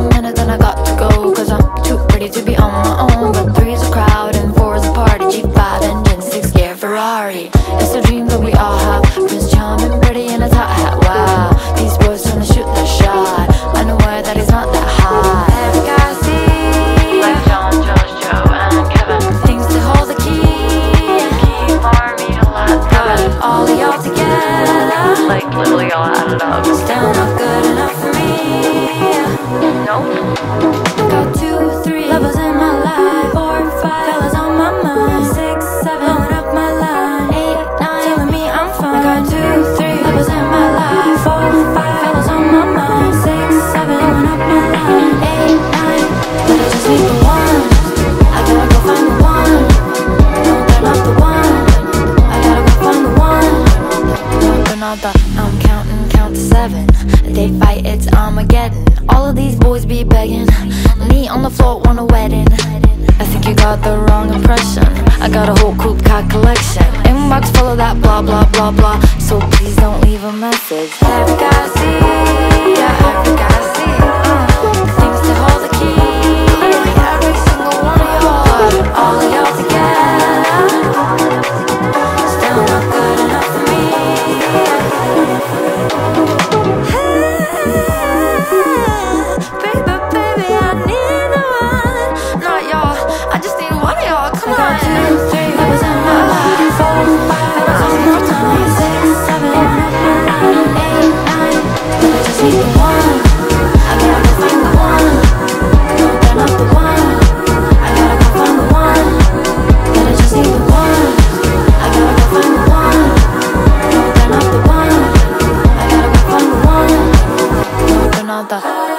a minute, then I got to go, cause I'm too pretty to be on my own. But three's a crowd and four's a party. G5 engine, 6-gear Ferrari. It's a dream that we all have. Prince Charming, pretty in a top hat. Wow, these boys trying to shoot their shot, unaware that he's not that hot. Every guy I see, like John, Josh, Joe, and Kevin, thinks to hold the key and keep army to last heaven. All of y'all together, like literally all added up, still not good enough for me. Nope. Got 2, 3 lovers in my life, 4, 5 fellas on my mind, 6, 7 blowing up my line, 8, 9 telling me I'm fine. I got 2, 3 lovers in my life, 4, 5 fellas on my mind, 6, 7 blowing up my line, 8, 9 but I just need the one. I gotta go find the one. No, they're not the one. I gotta go find the one. No, they're not the. I'm counting, count to 7. They fight, it's Armageddon. All of these boys be begging me on the floor, want a wedding. I think you got the wrong impression. I got a whole coupe car collection, inbox full of that blah blah blah blah. So please don't leave a message. Every guy I see, yeah, every guy I see, thinks to hold the key. Every single one of y'all, all of y'all together, still not good enough for me. Baby, I need the one, not y'all. I just need one of y'all. Come on. 2, 3 lovers in my life, 4, 5 fellas on my time, 6, 7 on my line, 8, 9 but I just need the one. I gotta go find the one. No, they're not the one. I gotta go find the one. But I just need the one. I gotta go find the one. No, they're not the one. I gotta go find the one. No, they're not the